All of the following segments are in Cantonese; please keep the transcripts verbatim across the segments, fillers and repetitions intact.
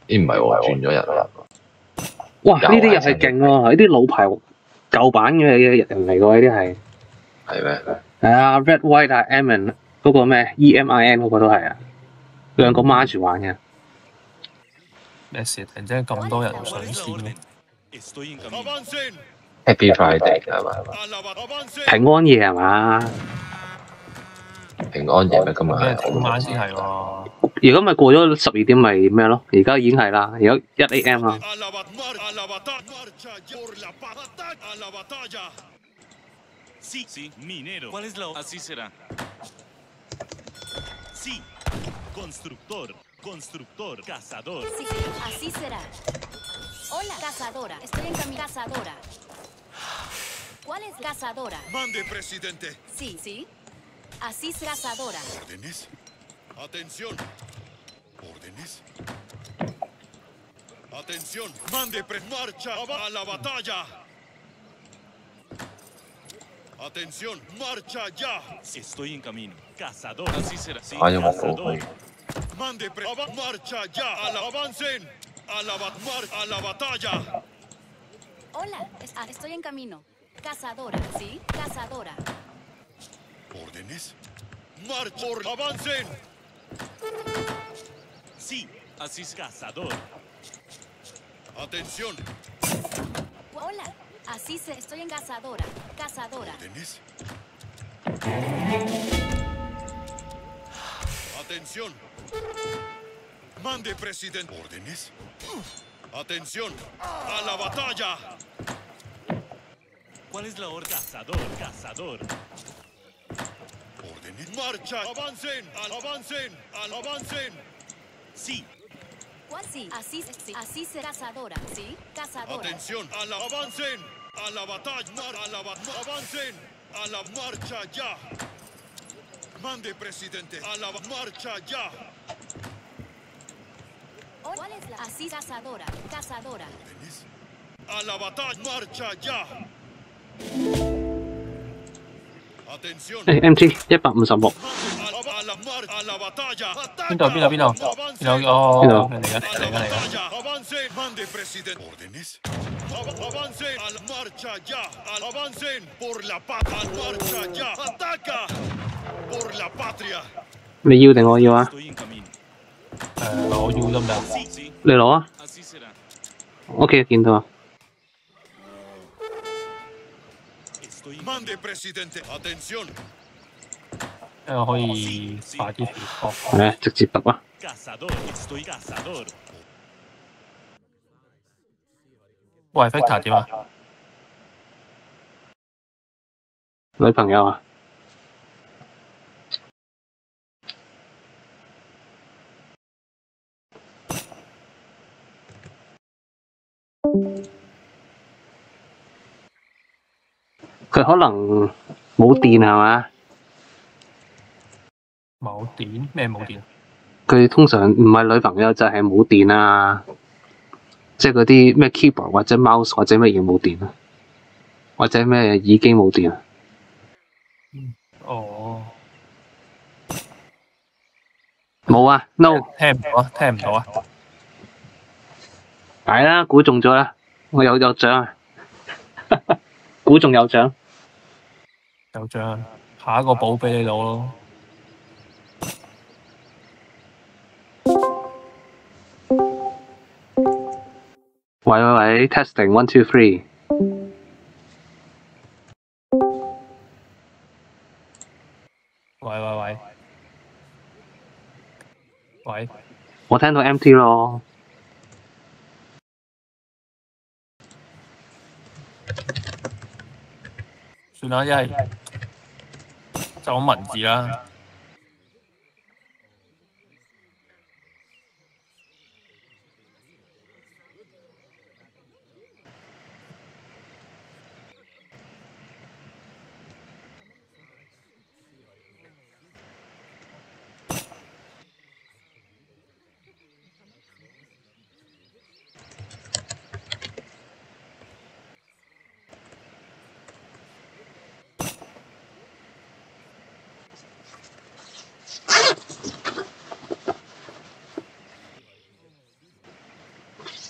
咦唔係喎，轉咗人啦。 哇！呢啲又係勁喎，呢啲老牌舊版嘅人嚟㗎，呢啲係。 係咩？ 係啊 ，Red White 啊 ，Emin 嗰個咩 E M I N 嗰個都係啊，兩個孖住玩嘅。 咩事？突然之間咁多人上線嘅 ？Happy Friday 係嘛？ 平安夜係嘛？ 平安夜咩？今日係聽晚先係喎。 如果咪過咗十二點咪咩咯？而家已經係啦，而家一 A M 啦。 Sí, sí, minero. ¿Cuál es la? Así será. Sí, constructor, constructor, cazador. Sí, así será. Hola, cazadora. Estoy en camino. Cazadora. ¿Cuál es cazadora? Mande, presidente. Sí, sí. Así es cazadora. ¿Órdenes? Atención. ¿Órdenes? Atención. Mande, pre marcha a la batalla. Atención, marcha ya. Estoy en camino. Cazador. Así será. Sí, Ah, yo me cazador. Mande, pre marcha ya. A la avancen. A la, bat mar a la batalla. Hola, es ah, estoy en camino. Cazadora, ¿sí? Cazadora. ¿Órdenes? Marcha, por avancen. Sí, así es cazador. Atención. Hola, así se estoy en cazadora. Cazadora. ¿Órdenes? Atención. Mande, presidente. ¿Órdenes? Atención. A la batalla. ¿Cuál es la orden? Cazador, cazador. ¿Órdenes? Marcha, avancen, al avancen, al avancen. Sí. ¿Cuál sí? Así se sí. Así se cazadora, ¿sí? Cazadora. Atención, a la avancen, a la batalla, mar, a la batalla, avancen, a la marcha ya. Mande, presidente, a la marcha ya. ¿Cuál es la? Así cazadora, cazadora. ¿Órdenes? A la batalla, marcha ya. Atención. 誒 M G 一百五十六。 A la, a la, mar, a la batalla. 邊度邊度邊度？ Avancen. 邊度？哦， 邊度？ 嚟緊 A 嚟 la 緊嚟緊。 batalla. Avancen. Mande, presidente. ¿Órdenes? Av- Avancen. A la marcha ya. Al avancen. Por la patria. Marcha ya. Ataca. Por la patria. 你要定我要啊？ Estoy en camino. 誒，我要得唔得？ Sí, sí. 你攞啊 Así será. ？OK，見到啊。 Estoy en Mande, presidente. Atención. 因為可以快啲起波。 係直接揼啊！ cazador. Estoy cazador. 喂 ，Victor 點啊？ 女朋友啊？佢可能冇電係嘛？ 冇電？咩冇電？ 佢通常唔係女朋友就係冇電啊，即係嗰啲咩 keyboard 或者 mouse 或者乜嘢冇電啊，或者咩耳機冇電啊。 哦， 冇啊 ，no， 聽唔到啊，聽唔到啊。 係啦，估中咗啦，我有有獎啊，估中有獎。 有獎，下一個寶俾你攞咯。 喂喂喂，testing one two three。 喂喂喂，喂， 我聽到 empty 咯。 算啦，一係就咁文字啦。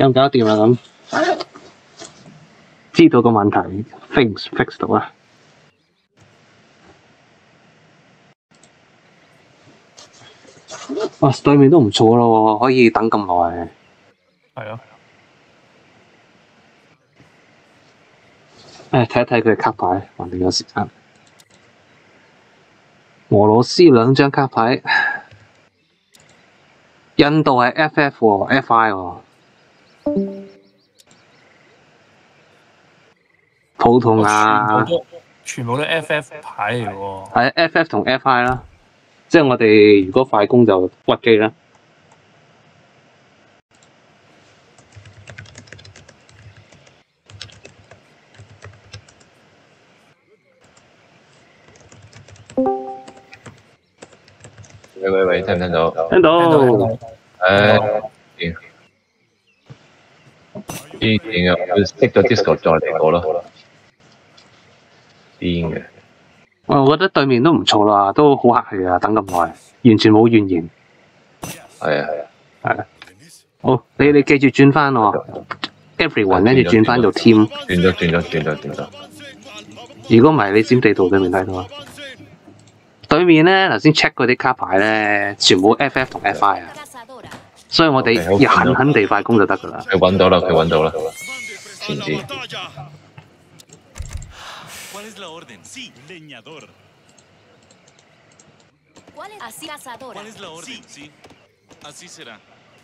搞唔搞掂啊？咁知道個問題 ，fix fix 到啦。哇！對面都唔錯咯，可以等咁耐。 係啊。 誒，睇一睇佢嘅卡牌，還定有時間。俄羅斯兩張卡牌，印度係 F F 喎 ，F I 喎。葡萄牙全部都 F F 牌嚟喎。 係 F F 同 F I 啦，即係我哋如果快攻就屈機啦。 喂喂喂，聽唔聽到？ 聽到。 誒，掂。啲電啊，要熄咗 Discord 再嚟過咯。癲嘅。 我覺得對面都唔錯啦，都好客氣啊，等咁耐，完全冇怨言。 係啊係啊。 係啊。好，你你記住轉翻喎 ，everyone 跟住轉翻做 team。 轉咗轉咗轉咗轉咗。 如果唔係，你佔地圖對面睇到啊。對面咧，頭先 check 嗰啲卡牌咧，全部 F F 同 F I 啊，所以我哋要狠狠地快攻就得噶啦。 佢揾到啦，佢揾到啦，前置。 ¿Cuál es la orden? Sí, leñador. ¿Cuál es así cazadora? ¿Cuál es la orden? Sí, así será.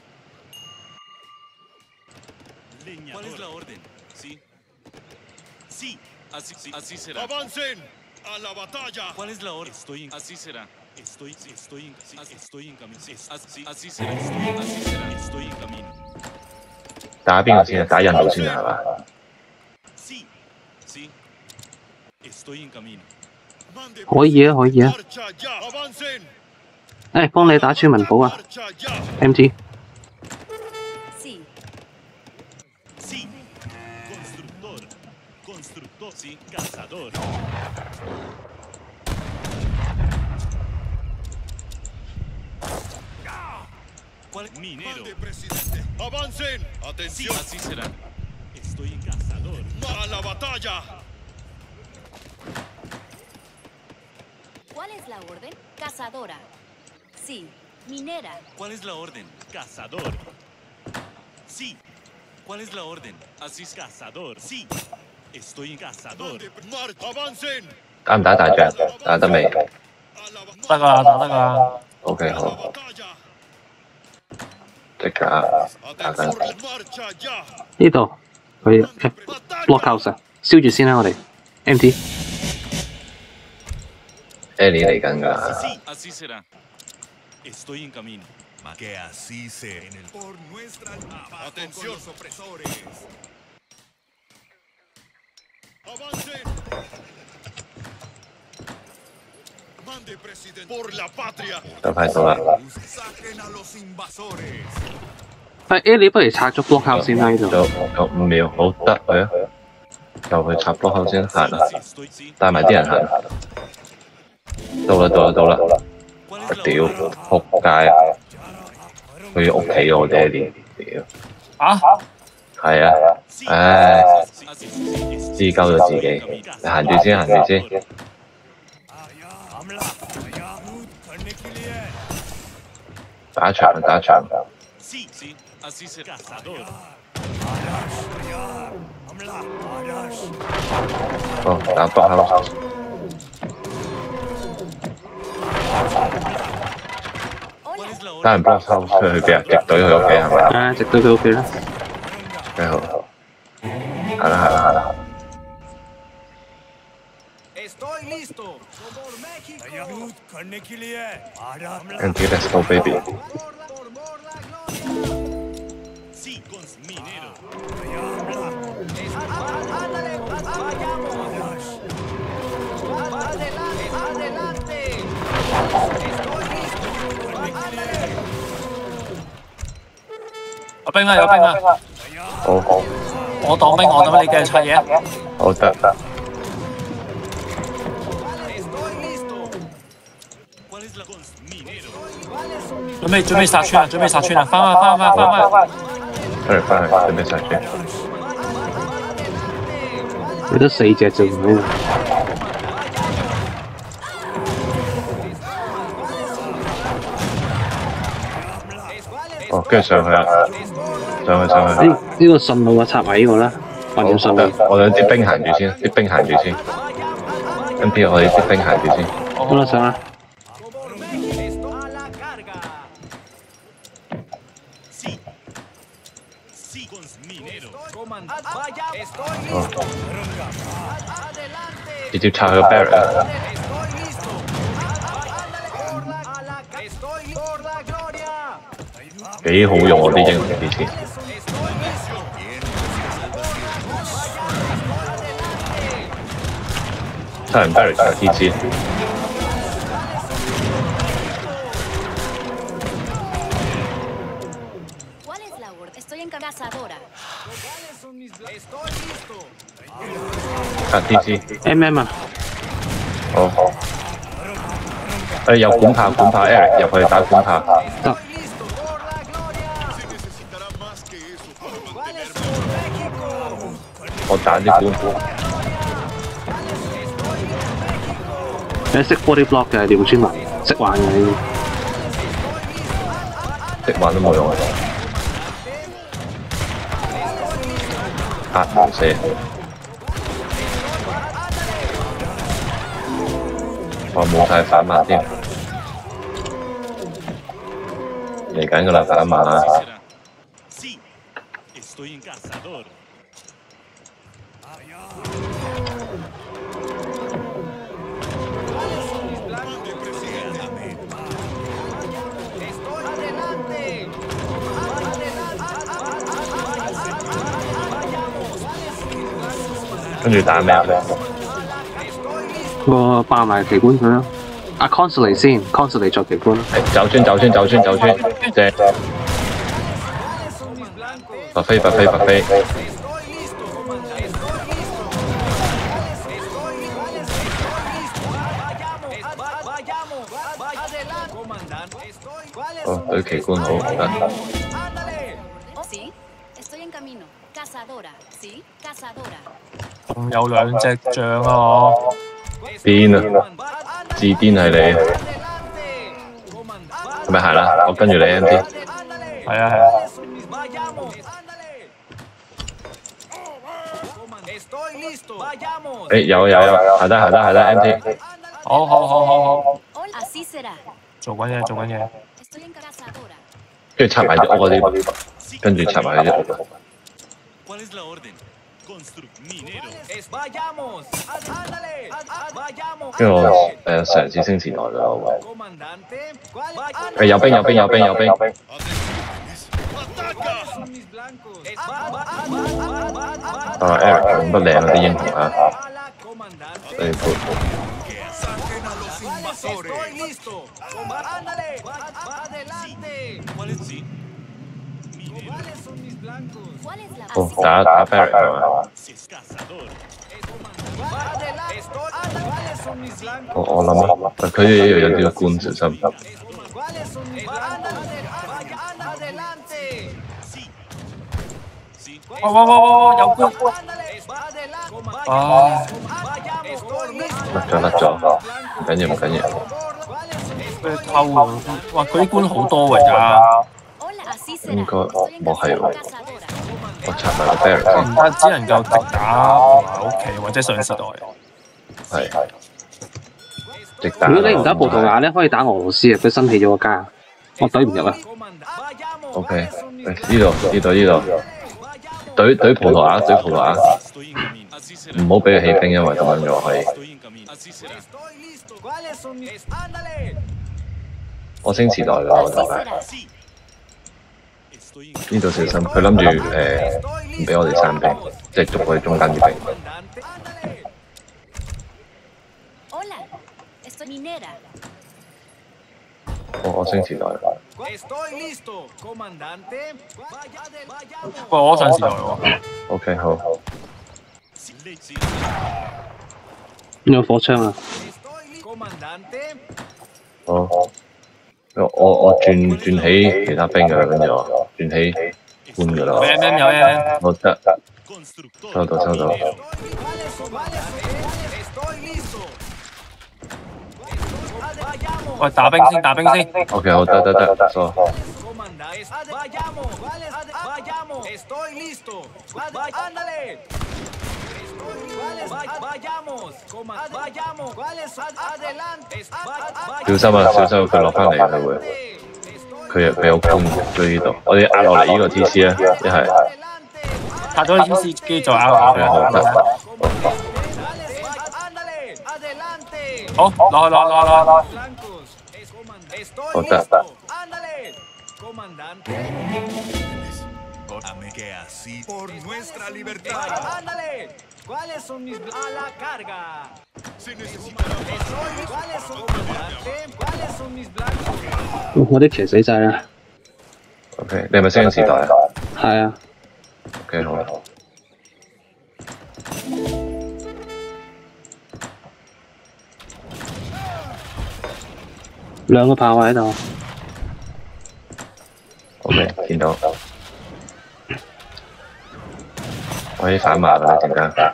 Leñador. ¿Cuál es la orden? Sí. Sí, así, sí, así será. ¡Avancen a la batalla! ¿Cuál es la orden? Estoy en. Así será. Estoy, sí, estoy en. Sí, estoy en camino. Sí, así, así será. Estoy, así será. Estoy en camino. 打邊個先啊？打印度先啊，係嘛？ Sí, sí. Estoy en camino. 可以啊，可以啊。 ¡Marcha ya! ¡Avancen! 誒，幫你打村民堡啊 ¡Marcha ya! ，M T。 Sí. Sí. Constructor. Constructor. Sí. Cazador. ¿Cuál es? Minero. ¡Mande, presidente! ¡Avancen! Sí, ¡Atención! así será. Estoy en cazador. ¡A la batalla! ¿Cuál es la orden? Cazadora. Sí. Minera. ¿Cuál es la orden? Cazador. Sí. ¿Cuál es la orden? Así es cazador. Sí. Estoy en cazador. ¡Mande, marcha! ¡Avancen! 打唔打大仗？打得未 ¡A la 得噶，打得噶。 ？OK 好， batalla! 即刻打緊。 ¡Atención! ¡Marcha ya! 呢度佢 block house 啊，燒住先啦，我哋 M T。 Ellie 嚟緊㗎。 Sí, así será. Estoy en camino. Que así sea en el por nuestra abajo. Atención, los opresores. Avancen. Mande, presidente, por la patria. 就快到啦。 Saquen a los invasores. 誒 A 你不如拆咗 block house 先啦，呢度。 仲有五秒，好得去啊！就去插 block 口先行啦， Sí, estoy, sí. 帶埋啲人行。到啦到啦到啦！ ¿Cuál 我 es la 屌， orden? 仆街啊！去屋企我爹哋，屌！ 啊？ 係啊， Sí, 唉， así, así, sí, 知鳩咗自己。你行住先，行住先。打場打場。 Sí, sí, así será. Cazador. 哦，打 block 口。 ¿Cuál es la 打 orden? 人 block 口出去邊啊？直隊去屋企係咪啊？ 誒，直到佢屋企啦。 幾好。行啦行啦行啦。 Estoy listo. Por México. करने के लिए M T let's go baby。 por mor la gloria. Sí, con minero. Ándale, vayamos. Adelante, adelante. Estoy listo. Ándale. 有兵啊有兵啊！ 好好我擋兵，我擋兵，你繼續拆嘢。 好得得。 Estoy listo. ¿Cuál es la con minero? 準備準備殺村啊！準備殺村啊！翻返翻返翻返！ 翻嚟翻去，準備殺住。 你得四隻啫喎。 哦，跟住上去啦，上去上去。 呢呢個順路嘅插埋呢個啦，或者順路。 我兩啲兵行住先，啲兵行住先。跟住我哋啲兵行住先。 好啦，上啦。 哦，直接拆佢個 barrier。幾好用我啲英雄以前。拆完 barrier 拆 T G。拆 T G。 M M 啊。 好好。誒有管炮，管炮 Eric 入去打管炮。 得。 我彈啲管。 你識 body block 嘅廖村民，識玩嘅呢啲。識玩都冇用啊！壓唔死。我冇晒反馬添。嚟緊㗎啦，反馬啊！跟住打咩啊？ 個爆埋奇觀佢啦。阿 Consul 嚟先 ，Consul 嚟作奇觀。 走村走村走村走村，正。拔飛拔飛拔飛。哦，對奇觀好得。 仲有兩隻象啊！ 癲啊！自癲係你，係咪行啦？我跟住你 M P。 係啊係啊。 誒有有有，行得行得行得 M P。 好好好好好。做緊嘢做緊嘢。 跟住插埋啲屋嗰啲，跟住插埋啲屋。跟住我誒嘗試升前來啦，喂！誒有兵有兵有兵有兵！啊 Eric 用得靚嗰啲英雄啊！誒good。哦，打打 Barry 係嘛？我我諗啊，佢哋有啲官小心。 哇哇哇哇！有官！啊！ 甩咗甩咗，唔緊要唔緊要。 俾佢偷啊！哇！佢啲官好多㗎而家。 應該我係喎，我插埋個 Barry 先。 唔單只能夠直打同埋屋企或者上時代。 係。直打。 如果你唔打葡萄牙咧，可以打俄羅斯啊！佢新起咗個家，我懟唔入啊。 O K， 呢度呢度呢度，懟懟葡萄牙，懟葡萄牙，唔好俾佢起兵，因為咁樣就可以。我升時代㗎，我就係。呢度小心，佢諗住誒唔俾我哋散兵，即係捉佢中間啲兵。我我升時代。 不過我上時代喎。 O K 好。 有火槍啊！ 好。我我我轉轉起其他兵㗎，跟住我轉起搬噶啦。 有 M M 有 M M， 我得 Constructor 收到收到。 ¿Cuáles son? ¿Cuáles son? Estoy listo. Vayamos. 喂，打兵先，打兵先。 OK， 好得得得，收。 Comandante. Vayamos. ¿Cuáles? Vayamos. Estoy listo. Ándale. ¿Cuáles? Vayamos. Vayamos. ¿Cuáles? Adelante. 小心啊！小心佢落翻嚟佢會，佢佢有攻追呢度，我哋壓落嚟呢個 T C 啊，一係拍咗 T C， 跟住再拗拗。 係好得。 好，落去落落落落。 好得得。 Comandante. Dame que así por nuestra libertad. Ándale. ¿Cuáles son mis a la carga? Se necesita ¿Cuáles son comandante? ¿Cuáles son mis blancos? 我啲騎死晒啦。 OK， 你係咪星時代啊？ 係啊。 OK， 好啦。 兩個炮位喺度。 OK， 見到。我可以反馬㗎啦，陣間。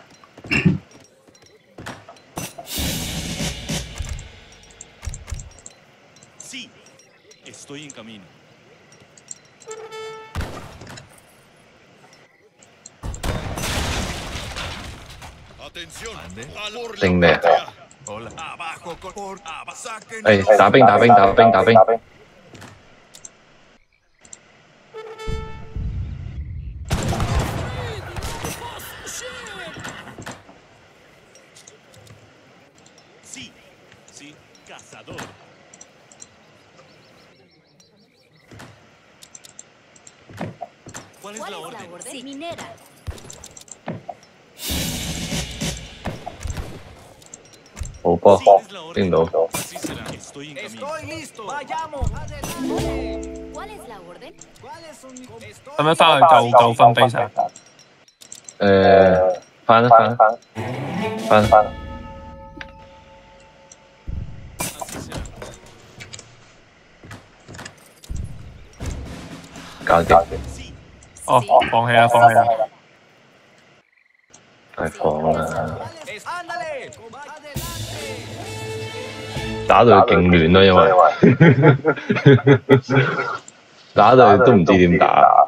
Sí, estoy en camino. Atención. Al por Ding la me. patria. Hola. Abajo con por abajo. Saquen. 誒，打兵打兵打兵打兵。 Sí, sí, cazador. ¿Cuál es ¿Cuál la es la orden? orden? Sí, minera. 好波， Sí, es la 聽 orden. 到。 Así será. Estoy en camino. Estoy listo. Vayamos. Adelante. ¿Cuál es la orden? ¿Cuáles son mis Estoy 咁樣翻去救救分 base 啊！ 誒，翻啦翻啦翻翻。 Así será. 搞掂。 Sí, 哦，放棄啦，放棄啦。 太放啦！ Ándale. Adelante. 打到佢勁亂咯，因為打到佢都唔知點打，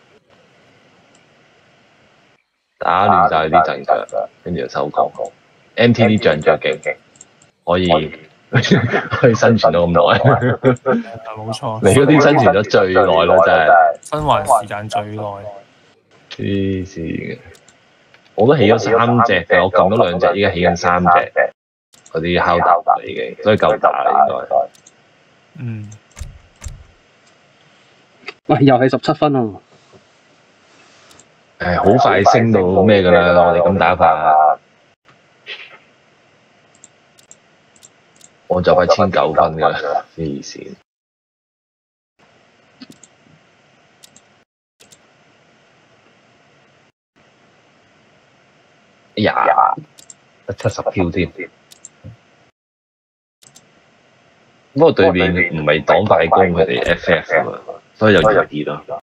打亂晒啲陣腳，跟住就收工。M T 啲仗着勁，可以可以生存到咁耐。 係冇錯。 你嗰啲生存咗最耐啦，真係生還時間最耐。 黐線嘅。我都起咗三隻嘅，我撳咗兩隻，依家起緊三隻嗰啲敲打嚟嘅，所以夠打啦應該。 嗯。 喂，又係十七分啊！ 誒，好快升到咩㗎啦！我哋咁打法，我就快千九分㗎啦，黐線！哎呀，得七十票添。不過對面唔係擋快攻，佢哋 F F 啊嘛，所以就容易啲咯。